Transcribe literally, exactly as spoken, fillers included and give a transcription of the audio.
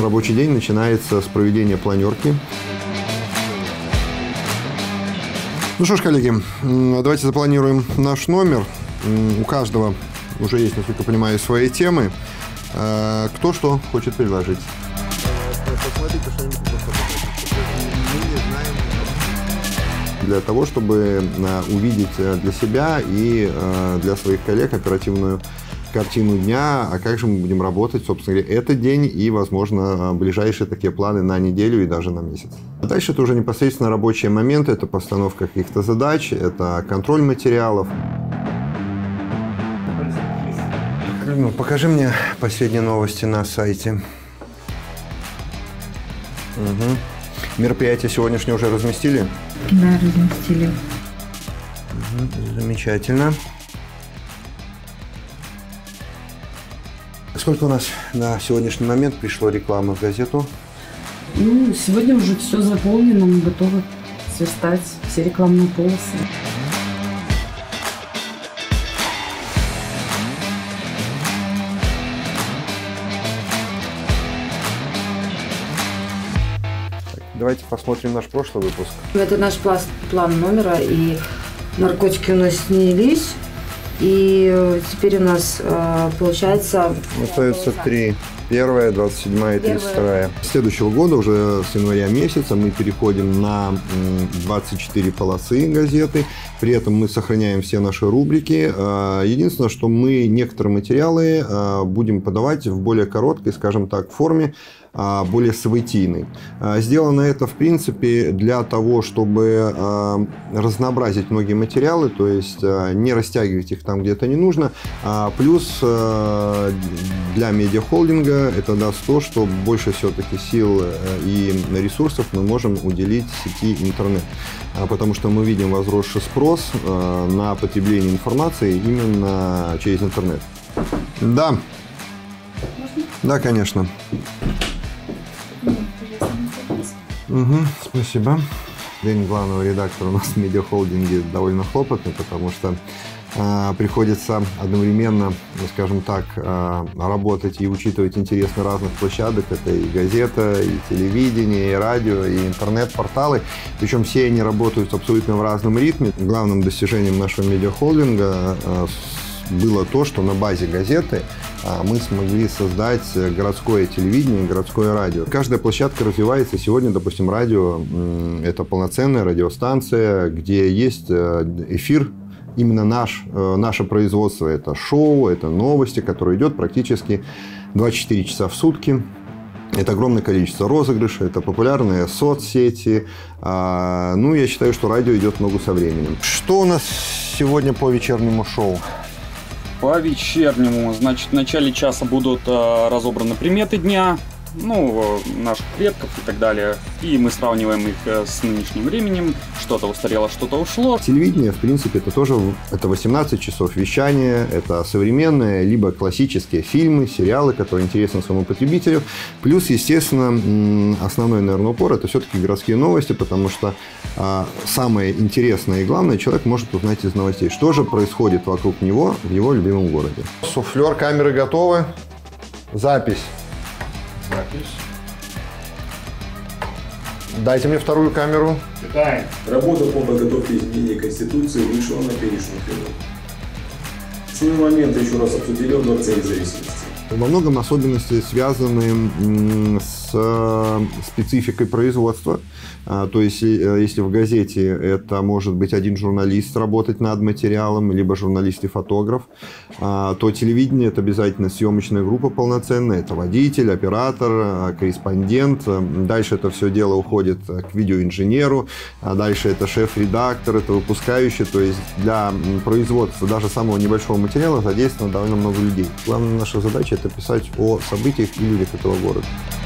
рабочий день начинается с проведения планерки. Ну что ж, коллеги, давайте запланируем наш номер. У каждого уже есть, насколько я понимаю, свои темы. Кто что хочет предложить? Посмотрите что-нибудь. Для того, чтобы увидеть для себя и для своих коллег оперативную картину дня, а как же мы будем работать, собственно говоря, этот день и, возможно, ближайшие такие планы на неделю и даже на месяц. Дальше это уже непосредственно рабочие моменты, это постановка каких-то задач, это контроль материалов. Ну, покажи мне последние новости на сайте. Угу. Мероприятие сегодняшнее уже разместили? Да, разместили. Угу, замечательно. Сколько у нас на сегодняшний момент пришло рекламы в газету? Ну, сегодня уже все заполнено, мы готовы сверстать все рекламные полосы. Давайте посмотрим наш прошлый выпуск. Это наш план номера, и наркотики у нас снялись. И теперь у нас получается... Остается три. Первая, двадцать седьмая и тридцать вторая. С следующего года, уже с января месяца, мы переходим на двадцать четыре полосы газеты. При этом мы сохраняем все наши рубрики. Единственное, что мы некоторые материалы будем подавать в более короткой, скажем так, форме, более событийной. Сделано это, в принципе, для того, чтобы разнообразить многие материалы, то есть не растягивать их там, где это не нужно. Плюс для медиахолдинга это даст то, что больше все-таки сил и ресурсов мы можем уделить сети интернет. Потому что мы видим возросший спрос на потребление информации именно через интернет. Да. Можно? Да, конечно. Угу, спасибо. День главного редактора у нас в медиахолдинге довольно хлопотный, потому что э, приходится одновременно, скажем так, э, работать и учитывать интересы разных площадок. Это и газета, и телевидение, и радио, и интернет-порталы. Причем все они работают абсолютно в разном ритме. Главным достижением нашего медиахолдинга э, было то, что на базе газеты мы смогли создать городское телевидение, городское радио. Каждая площадка развивается. Сегодня, допустим, радио – это полноценная радиостанция, где есть эфир, именно наш, наше производство. Это шоу, это новости, которые идет практически двадцать четыре часа в сутки. Это огромное количество розыгрышей, это популярные соцсети. Ну, я считаю, что радио идет в ногу со временем. Что у нас сегодня по вечернему шоу? По вечернему, значит, в начале часа будут э, разобраны приметы дня, ну, наших предков и так далее. И мы сравниваем их э, с нынешним временем. Что-то устарело, что-то ушло. Телевидение, в принципе, это тоже это восемнадцать часов вещания, это современные, либо классические фильмы, сериалы, которые интересны своему потребителю. Плюс, естественно, основной, наверное, упор – это все-таки городские новости, потому что а, самое интересное и главное человек может узнать из новостей, что же происходит вокруг него в его любимом городе. Суфлер, камеры готовы. Запись. Запись. Дайте мне вторую камеру. Читаем. Работа по подготовке изменения Конституции вышла на финишную прямую. Основные моменты еще раз обсудили в Дворце независимости. Во многом особенности связаны с спецификой производства. То есть, если в газете это может быть один журналист работать над материалом, либо журналист и фотограф, то телевидение – это обязательно съемочная группа полноценная. Это водитель, оператор, корреспондент. Дальше это все дело уходит к видеоинженеру. Дальше это шеф-редактор, это выпускающий. То есть, для производства даже самого небольшого материала задействовано довольно много людей. Главная наша задача – это писать о событиях и людях этого города.